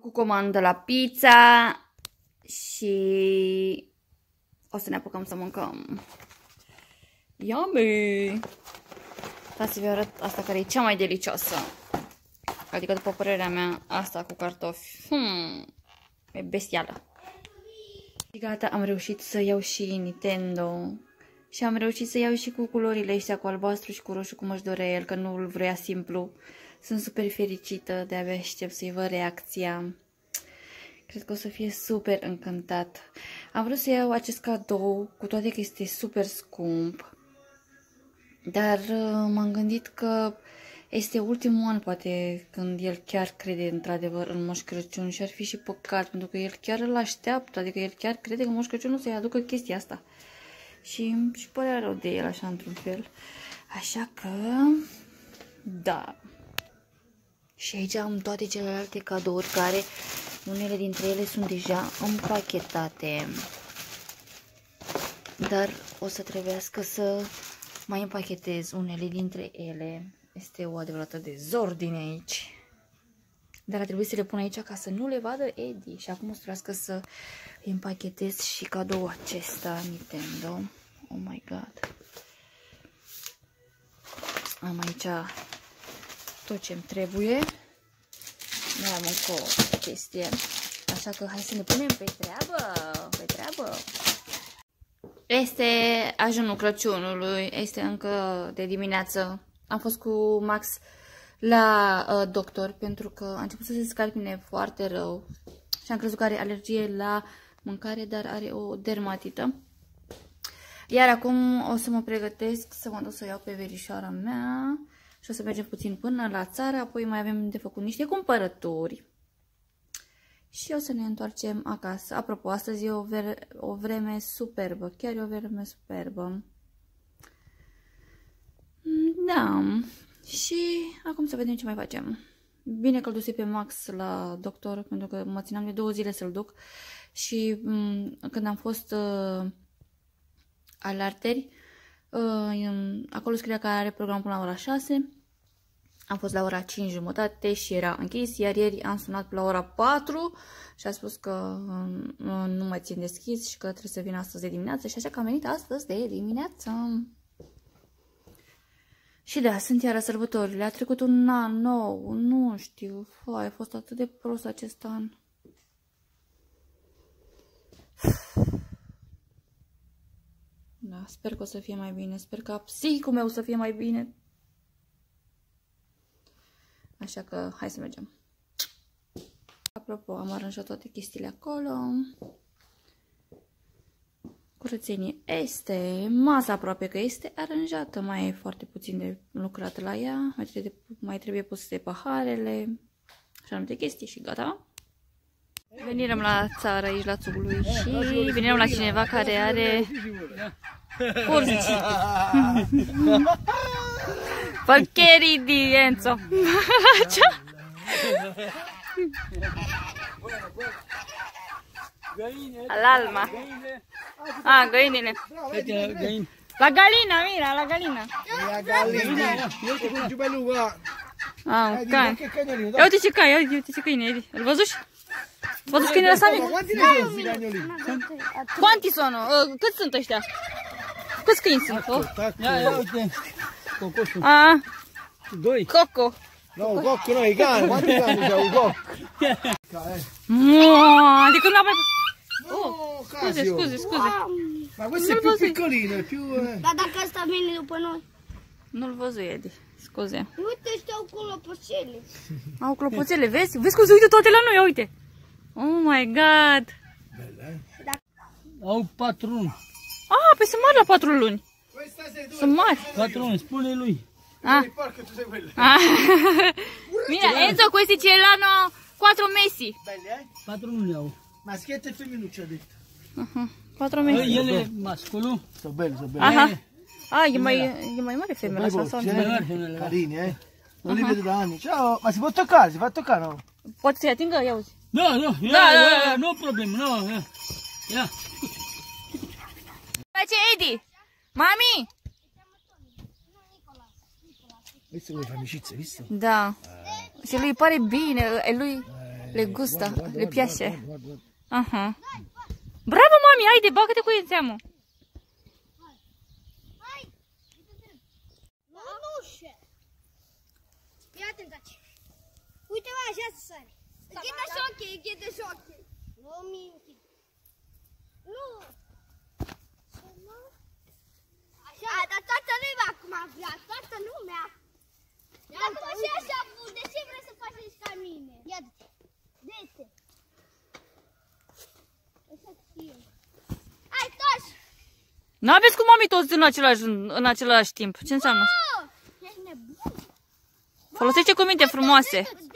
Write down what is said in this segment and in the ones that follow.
făcut comandă la pizza și o să ne apucăm să mâncăm. Yummy! Hai să vă arăt asta care e cea mai delicioasă. Adică, după părerea mea, asta cu cartofi. E bestială. Și gata, am reușit să iau și Nintendo. Și am reușit să iau și cu culorile astea, cu albastru și cu roșu, cum își dorea el, că nu îl vrea simplu. Sunt super fericită, de-abia aștept să-i văd reacția. Cred că o să fie super încântat. Am vrut să iau acest cadou, cu toate că este super scump. Dar m-am gândit că este ultimul an, poate, când el chiar crede într-adevăr în Moș Crăciun și ar fi și păcat, pentru că el chiar îl așteaptă, adică el chiar crede că Moș Crăciun o să-i aducă chestia asta. Și părea rău de el, așa, într-un fel. Așa că, da. Și aici am toate celelalte cadouri care, unele dintre ele sunt deja împachetate. Dar o să trebuiască să mai împachetez unele dintre ele. Este o adevărată dezordine aici. Dar a trebuit să le pun aici ca să nu le vadă Edi. Și acum o să trebuiască să împachetez și cadoul acesta Nintendo. Oh my god. Am aici tot ce-mi trebuie. Mai am încă o chestie. Așa că hai să ne punem pe treabă. Pe treabă. Este ajunul Crăciunului. Este încă de dimineață. Am fost cu Max la doctor pentru că a început să se scalpine foarte rău. Și am crezut că are alergie la mâncare, dar are o dermatită. Iar acum o să mă pregătesc să mă duc să iau pe verișoara mea și o să mergem puțin până la țară, apoi mai avem de făcut niște cumpărături. Și o să ne întoarcem acasă. Apropo, astăzi e o vreme superbă, chiar e o vreme superbă. Da, și acum să vedem ce mai facem. Bine că îl duse pe Max la doctor, pentru că mă țineam de 2 zile să-l duc. Și când am fost al arteri, acolo scria că are program până la ora 6. Am fost la ora 5:30 și era închis, iar ieri am sunat la ora 4 și a spus că nu mai țin deschis și că trebuie să vin astăzi de dimineață și așa că am venit astăzi de dimineață. Și da, sunt iară sărbătorile, a trecut un an nou, nu știu, a fost atât de prost acest an. Da, sper că o să fie mai bine, sper ca psihicul meu să fie mai bine. Așa că hai să mergem. Apropo, am aranjat toate chestiile acolo. Curățenie este, masa aproape că este aranjată, mai e foarte puțin de lucrat la ea, mai trebuie puse paharele și anumite chestii și gata. Venirăm la țară aici la Țugului și venirăm la cineva care are porci. Porcheri di Enzo. All'alma. Ah, găinile. La galina, mira, la galina. La galina. Uite cum ce beluga. Ah, un cane. Ia uite ce cane, uite ce câine, Edi. Îl văzuși? Văzuși câinele ăsta mic? Quanti sono? Cât sunt ăștia? Câți câini sunt? Ia uite. Cocosul. Ah. 2. Coco. No, cocco no, i cani. Quanti cani c'è un cocco? Adică nu mai... Oh, scuze. Ma questo è più piccolino, è più... Dar dacă ăsta vine după noi? Nu-l văzui, Edi. Scuze. Uite, ăștia au clopoțele. Au clopoțele, vezi? Vezi cum se uită toate la noi, ia uite. Oh my god. Au 4 luni. Ah, păi sunt mari la 4 luni. Sunt mari. 4 luni, spune lui. Ah. Mira, Enzo, questi ce l'hanno 4 mesi. Belli, eh? 4 luni au. Maschietto e femminuccio ha detto. 4 mesi. El e masculul. Sono belli, sono belli. Aha. Ah, e mai mare femela asta sau nu? Carini, eh? Non li vedo da anni. Ciao, ma si può toccare? Si fa toccare, no? Poate să-i atingă? Ia uzi. Da, ia, no problem, no, ia. Face Edi! Mami! Visto come fa amicizia, visto? Da. Și lui pare bine, e lui... Le gusta, le piace. Aha. Bravo, mami, haide, bagă-te cu ei în seamă. Fii atent aici. Uite, mă, așa să sare. Închide-și ochii, închide-și ochii. Nu mi închid. Nu. Așa. Dar toată lumea acum vrea, toată lumea. Dacă mă și așa bun, de ce vrei să faci aici ca mine? Ia du-te. De-te. Așa știu. Hai, toți. N-aveți cu mami toți în același timp. Ce înseamnă? Ești nebun. Folosește cuvinte frumoase.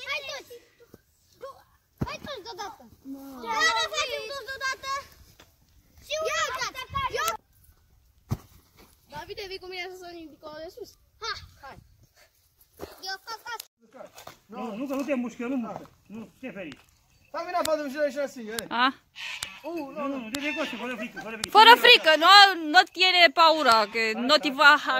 Hai toți deodată. Hai, facem toți deodată. Și eu. Davide, vii cu mine să sărim dincolo de sus. Hai. Eu fac asta. Nu, că nu te mușcă, nu mușcă. Nu, te feri. Fammi una foto vicino alla siga, A? Nu, de coste, fără frică, fără frică. Fără frică, no tiene paura, că no ti va... Ok,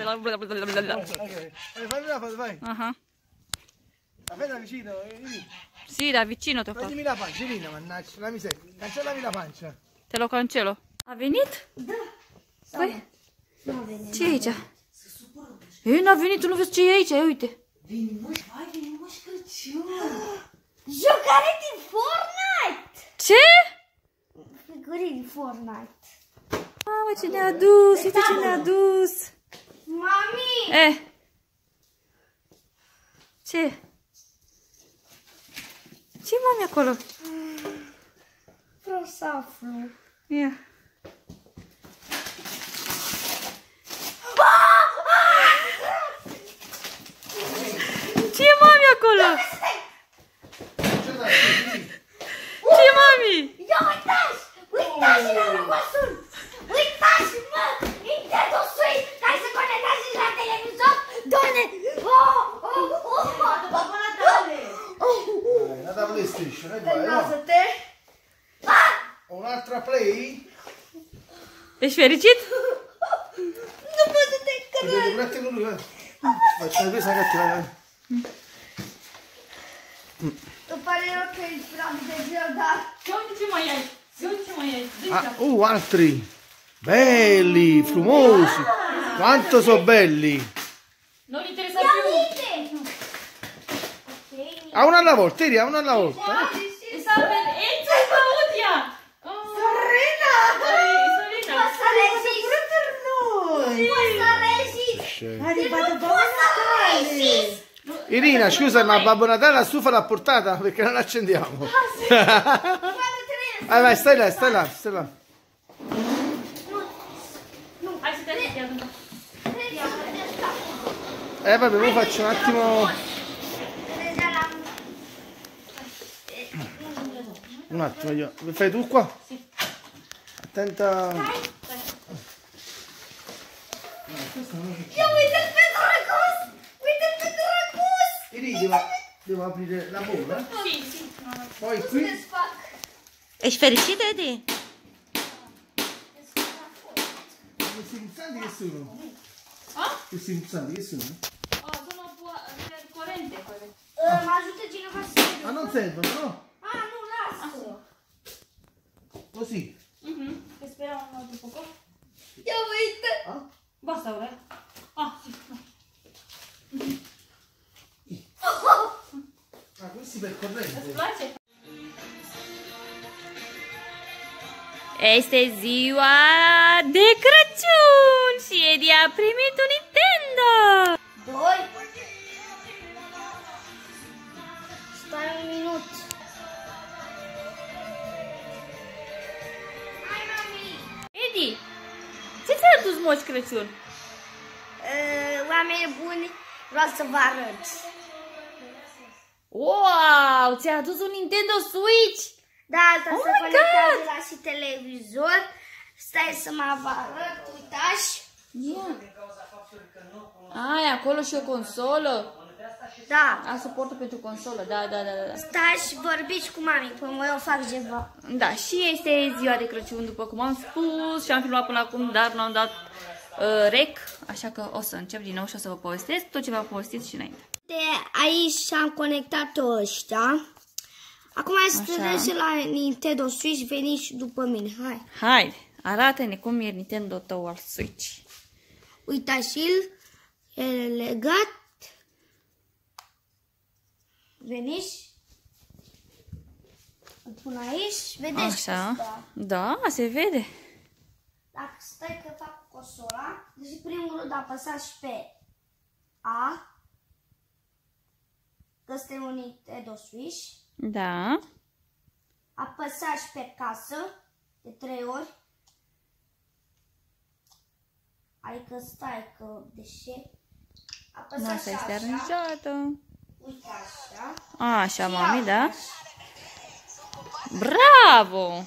fammi una foto, vai. Aha. La fai da vicino, vieni. Sì, da vicino te-o fac. Prendi la pancia, vieni, mannaggia, la miseria. Cancellami la pancia. Te lo cancelo. A venit? Da. Păi? Ce e aici? Ei, n-a venit, tu nu vezi ce e aici, uite. Veni moș Crăciun! Jucare din Fortnite! Ce? Figurii din Fortnite. Mamă, ce ne-a adus, uite ce ne-a adus. Mami! Ce? Ce mami acolo? Vreau să aflu. Ia. Ce e mami acolo? Ce mami? Ia uitați! Uitați la rămăsul! Uitați, mă! Nintendo Switch! Hai să conectați la televizor! Doamne! Babă Natale! Una da PlayStation, e vai, no? Lasă-te! Un'altra Play? Ești fericit? Nu pot să te Ti devo un attimo lui, facciamo questa cattiva. Îmi pare rău că ești prea de greu, dar... Ce mai ai? Ce mai ai? Altri! Belli, frumosi! Quanto sono belli! Nu-l interesa più. A una alla volta, Iri, a una alla volta. Salve, entra in Claudia! Sorina! Sorina! Posso resistere! Pure per noi! Posso resistere! È arrivato Babbo Natale! Irina, scusa, ma Babbo Natale la stufa l'ha portata perché non l'accendiamo. Vai, vai, stai là, stai là, stai là. Hai să te ajunt. Vabbè, ora faccio un attimo. Un attimo, io. Fai tu qua? Sì. Attenta. Io uite il Petrocus! Uite il Petrocus! Iri, devo aprire la bolla. Sì, sì. Poi qui. Ești fericit, Edi? Questi pulsanti che sono? Ah? Questi pulsanti che sono? Sono per corrente quelle. Mă ajută cineva să vedo. Ah, non servono, no? Nu, lasă! Così. Che speriamo un altro poco. Ia uite! Ah? Basta ora. Ah, sì. Ah, questi per corrente. Place? Este ziua de Crăciun și Edi a primit un Nintendo! 2. Stai un minut. Hai, mami! Edi, ce ți-a adus Moș Crăciun? Oameni buni, vreau să vă arăt. Wow, ți-a adus un Nintendo Switch! Da, asta Oh se my conectează God! la și televizor. Stai să mă vă arăt, uitați. Ai, acolo și o consolă? Da. A suportul pentru consolă, da. Stai și vorbiți cu mami, până eu fac ceva. Da, și este ziua de Crăciun, după cum am spus, și am filmat până acum, dar nu am dat rec, așa că o să încep din nou și o să vă povestesc tot ce v-am povestit și înainte. Aici am conectat ăștia. Acum hai să trecem la Nintendo Switch, veniți după mine, hai. Hai, arată-ne cum e Nintendo tău al Switch. Uitați-l, e legat. Veniți. Îl pun aici, vedeți? Așa, da, se vede. Dacă stai că fac consola, deci primul rând apăsați pe A, că este un Nintendo Switch. Da. Apăsați pe casă de 3 ori. Adică stai că deși apăsați Asta este așa. aranjată. Uite așa. Așa, mami, da? Bravo!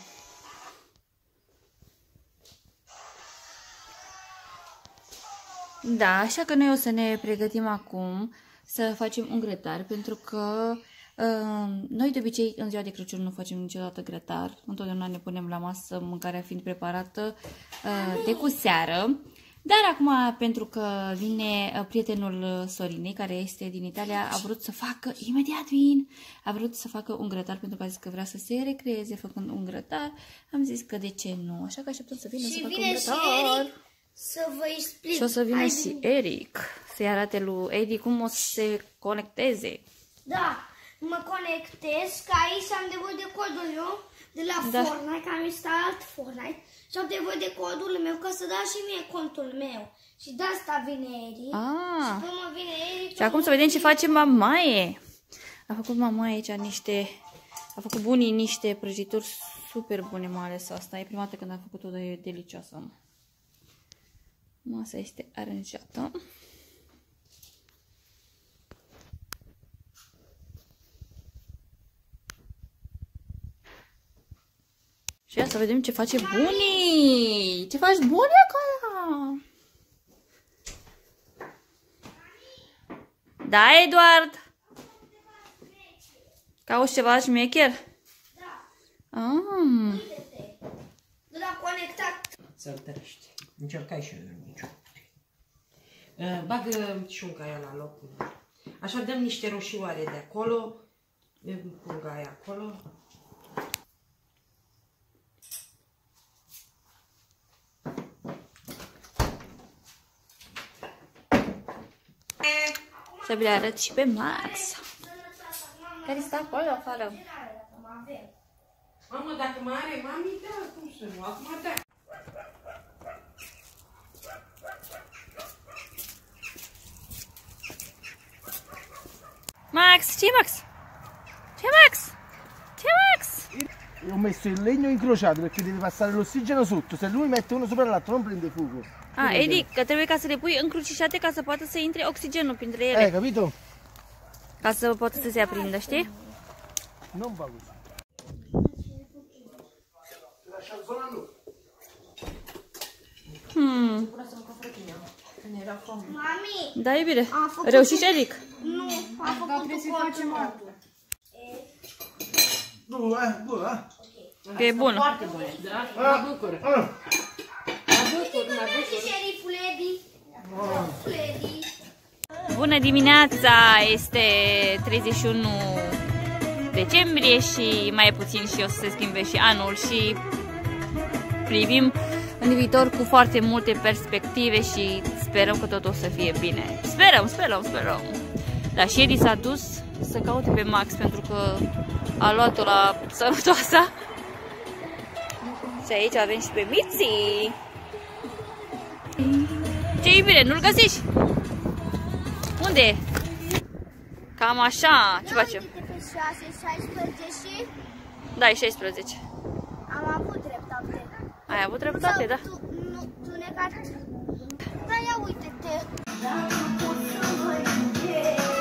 Da, așa că noi o să ne pregătim acum să facem un grătar, pentru că noi de obicei în ziua de Crăciun nu facem niciodată grătar. Întotdeauna ne punem la masă mâncarea fiind preparată de cu seară. Dar acum, pentru că vine prietenul Sorinei, care este din Italia, a vrut să facă, imediat vin, a vrut să facă un grătar, pentru că a zis că vrea să se recreeze făcând un grătar. Am zis că de ce nu, așa că așteptăm să vină să facă un grătar. Eric să vă explic. Și o să vină și Eric, să-i arate lui Edi cum o să se conecteze. Da, mă conectez, că aici am nevoie de codul meu de la Fortnite, că am instalat Fortnite. Și am nevoie de codul meu ca să dați și mie contul meu. Și de asta vine Eric. Și până vine Eric... Și acum să vedem ce face mamaie. A făcut mamaie aici niște... A făcut bunii niște prăjituri super bune, mai ales asta. E prima dată când a făcut-o de delicioasă. Masa este aranjată. Și ia să vedem ce face bunii. Ce faci bunii acolo? Da, Eduard? Cauți ceva șmecher? Da. Uite-te. De la conectat. Să întărește. Încercai și eu nicio. Bagă șunca aia la locul. Așa dăm niște roșioare de acolo. Pun aia acolo. Să vi le arăt și pe Max, care stă acolo afară. Mamă, dacă mai are mami, da, cum să nu? Acum da. Max, ce Max? Ce Max? Ce Max? Ho messo il legno incrociato perché deve passare l'ossigeno sotto, se lui mette uno sopra l'altro non prende fuoco. Ah, Edi, că trebuie ca să le pui încrucișate ca să poată să intre oxigenul printre ele. Capito? Ca să poată să se aprindă, știi? Non va così. Mami, Da, iubire. am făcut... Reușești, Eric? Nu, am făcut cu contul. Buono, Că e bun. Foarte bune, da? Mă bucur. Mă bucur, mă bucur. Șeriful Edi. Edi. Bună dimineața! Este 31 decembrie și mai puțin și o să se schimbe și anul și privim în viitor cu foarte multe perspective și sperăm că totul o să fie bine. Sperăm! Dar și Edi s-a dus să caute pe Max pentru că a luat-o la sănătoasa. Și aici avem și pe Miții. Ce iubire, nu-l găsești? Unde e? Cam așa, ce facem? Pe 6, 16 și Da, e 16. am avut dreptate. Ai avut dreptate, da? Tu negat. Da, ia uite-te.